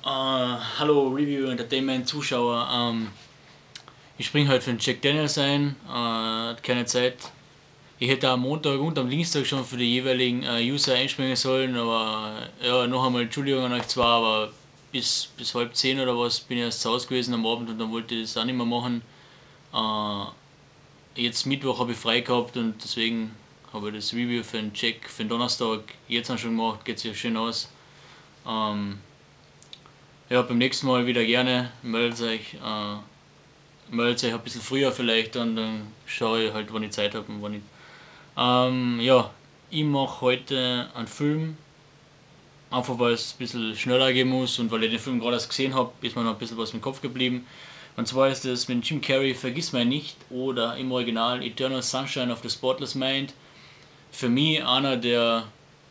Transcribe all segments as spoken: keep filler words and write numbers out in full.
Äh, hallo Review Entertainment Zuschauer. Ähm, ich springe heute für den Jack Daniels ein. Äh, hat keine Zeit. Ich hätte am Montag und am Dienstag schon für die jeweiligen äh, User einspringen sollen, aber ja, noch einmal Entschuldigung an euch zwar, aber bis, bis halb zehn oder was bin ich erst zu Hause gewesen am Abend und dann wollte ich das auch nicht mehr machen. Äh, jetzt Mittwoch habe ich frei gehabt und deswegen habe ich das Review für den Jack für den Donnerstag jetzt schon gemacht, geht sich schön aus. Ähm, Ja, beim nächsten Mal wieder gerne. Meldet euch, äh, meldet euch ein bisschen früher vielleicht und dann schaue ich halt, wann ich Zeit habe und wann ich. Ähm, ja, ich mache heute einen Film, einfach weil es ein bisschen schneller gehen muss und weil ich den Film gerade erst gesehen habe, ist mir noch ein bisschen was im Kopf geblieben. Und zwar ist es mit Jim Carrey Vergiss mich nicht oder im Original Eternal Sunshine of the Spotless Mind. Für mich einer der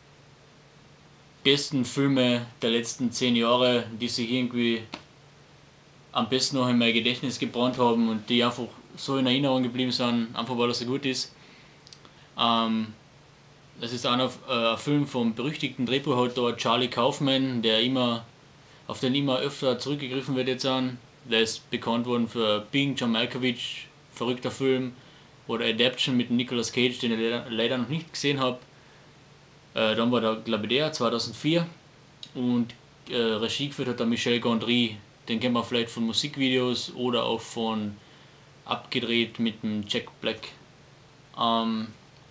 besten Filme der letzten zehn Jahre, die sich irgendwie am besten noch in mein Gedächtnis gebrannt haben und die einfach so in Erinnerung geblieben sind, einfach weil er so gut ist. Ähm, das ist einer, äh, ein Film vom berüchtigten Drehbuchautor Charlie Kaufman, der immer, auf den immer öfter zurückgegriffen wird jetzt an. Der ist bekannt worden für Being John Malkovich, verrückter Film, oder Adaption mit Nicolas Cage, den ich leider, leider noch nicht gesehen habe. Äh, dann war der, glaube ich, der zweitausendvier und äh, Regie geführt hat der Michel Gondry. Den kennt man vielleicht von Musikvideos oder auch von Abgedreht mit dem Jack Black. Ähm,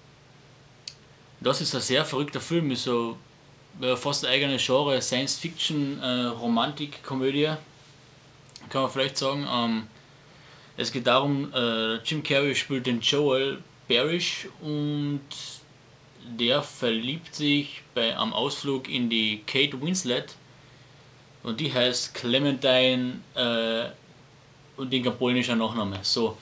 das ist ein sehr verrückter Film, ist so äh, fast ein eigenes Genre, Science Fiction, äh, Romantik, Komödie, kann man vielleicht sagen. Ähm, es geht darum, äh, Jim Carrey spielt den Joel Barish und der verliebt sich bei einem Ausflug in die Kate Winslet und die heißt Clementine äh, und den polnischer Nachname. So,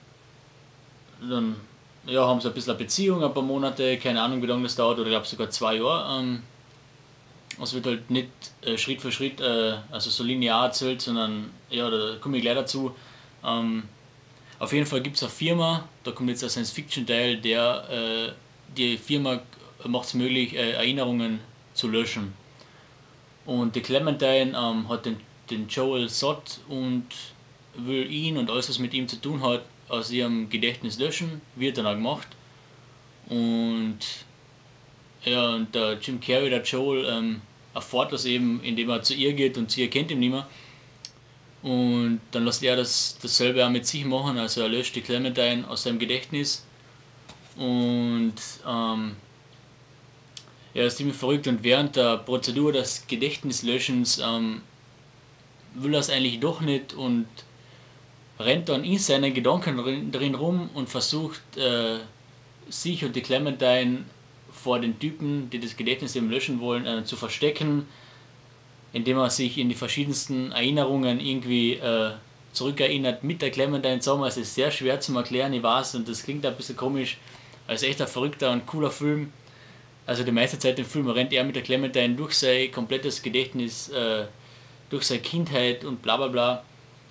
dann ja, haben sie ein bisschen eine Beziehung, ein paar Monate, keine Ahnung wie lange das dauert, oder ich glaube sogar zwei Jahre. Ähm, es wird halt nicht äh, Schritt für Schritt, äh, also so linear erzählt, sondern ja, da komme ich gleich dazu. Ähm, auf jeden Fall gibt es eine Firma, da kommt jetzt der Science-Fiction-Teil, der äh, die Firma macht es möglich, äh, Erinnerungen zu löschen. Und die Clementine ähm, hat den, den Joel satt und will ihn und alles, was mit ihm zu tun hat, aus ihrem Gedächtnis löschen. Wird dann auch gemacht. Und ja, und der Jim Carrey, der Joel, ähm, erfährt das eben, indem er zu ihr geht und sie erkennt ihn nicht mehr. Und dann lässt er das, dasselbe auch mit sich machen, also er löscht die Clementine aus seinem Gedächtnis. Und ähm, ja, ist ziemlich verrückt und während der Prozedur des Gedächtnislöschens ähm, will er es eigentlich doch nicht und rennt dann in seinen Gedanken drin, drin rum und versucht äh, sich und die Clementine vor den Typen, die das Gedächtnis eben löschen wollen, äh, zu verstecken, indem er sich in die verschiedensten Erinnerungen irgendwie äh, zurückerinnert mit der Clementine zusammen. Also es ist sehr schwer zu erklären, ich weiß, und das klingt ein bisschen komisch, als echt ein verrückter und cooler Film. Also die meiste Zeit im Film rennt er mit der Clementine durch sein komplettes Gedächtnis, äh, durch seine Kindheit und bla bla bla.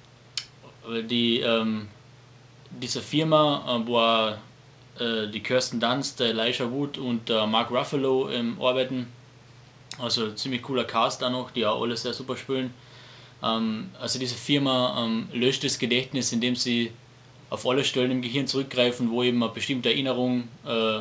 Die, ähm, diese Firma, äh, wo er, äh, die Kirsten Dunst, der Elijah Wood und der Mark Ruffalo ähm, arbeiten, also ziemlich cooler Cast da noch, die auch alle sehr super spielen. Ähm, also diese Firma ähm, löscht das Gedächtnis, indem sie auf alle Stellen im Gehirn zurückgreifen, wo eben eine bestimmte Erinnerung äh,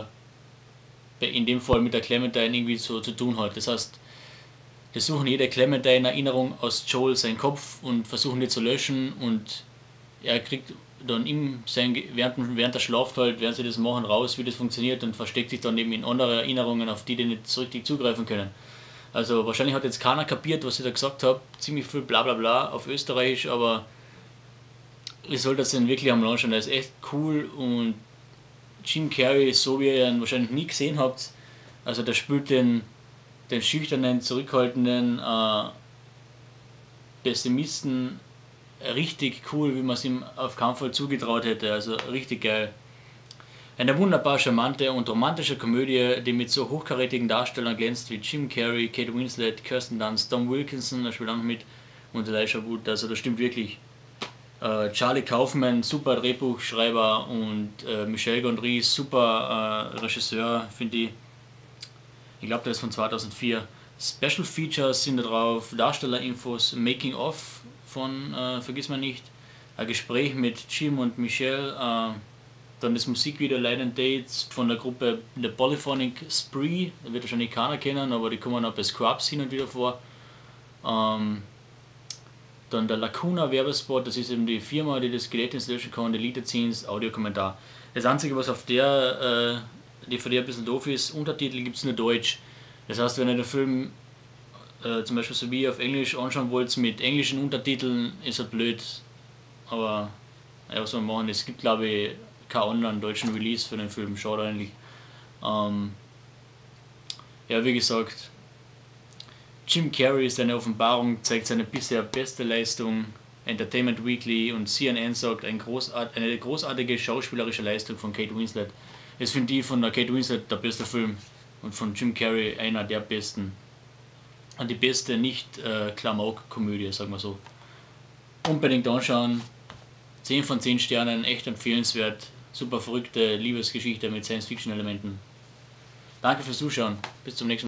in dem Fall mit der Clementine irgendwie so zu tun hat. Das heißt, wir suchen jede Clementine-Erinnerung aus Joel seinen Kopf und versuchen die zu löschen und er kriegt dann im sein, während, während er schlaft halt, während sie das machen, raus, wie das funktioniert und versteckt sich dann eben in andere Erinnerungen, auf die die nicht so richtig zugreifen können. Also wahrscheinlich hat jetzt keiner kapiert, was ich da gesagt habe, ziemlich viel bla bla bla auf Österreichisch, aber ich sollte das dann wirklich am anschauen, der ist echt cool und Jim Carrey, so wie ihr ihn wahrscheinlich nie gesehen habt, also der spielt den, den schüchternen, zurückhaltenden äh, Pessimisten richtig cool, wie man es ihm auf keinen Fall zugetraut hätte, also richtig geil. Eine wunderbar charmante und romantische Komödie, die mit so hochkarätigen Darstellern glänzt wie Jim Carrey, Kate Winslet, Kirsten Dunst, Tom Wilkinson, der spielt auch mit, und Elijah Wood, also das stimmt wirklich. Äh, Charlie Kaufman, super Drehbuchschreiber und äh, Michel Gondry, super äh, Regisseur, finde ich. Ich glaube, der ist von zweitausendvier. Special Features sind da drauf, Darstellerinfos, Making of von äh, Vergiss man nicht, ein Gespräch mit Jim und Michelle, äh, dann das Musikvideo Light and Dates von der Gruppe The Polyphonic Spree, da wird wahrscheinlich keiner kennen, aber die kommen auch bei Scrubs hin und wieder vor. Ähm, dann der Lacuna Werbespot, das ist eben die Firma, die das Gedächtnis löschen kann, Deleted Scenes, Audiokommentar. Das einzige, was auf der äh, D V D ein bisschen doof ist, Untertitel gibt es nur Deutsch. Das heißt, wenn ihr den Film äh, zum Beispiel so wie auf Englisch anschauen wollt mit englischen Untertiteln, ist er blöd. Aber ja, was soll man machen? Es gibt, glaube ich, keinen online-deutschen Release für den Film, schade eigentlich. Ähm, ja, wie gesagt, Jim Carrey ist eine Offenbarung, zeigt seine bisher beste Leistung. Entertainment Weekly und C N N sagt ein großart eine großartige schauspielerische Leistung von Kate Winslet. Es finde ich von der Kate Winslet der beste Film und von Jim Carrey einer der besten. Und die beste Nicht-Klamauk-Komödie, äh, sagen wir so. Unbedingt anschauen. zehn von zehn Sternen, echt empfehlenswert. Super verrückte Liebesgeschichte mit Science-Fiction-Elementen. Danke fürs Zuschauen. Bis zum nächsten Mal.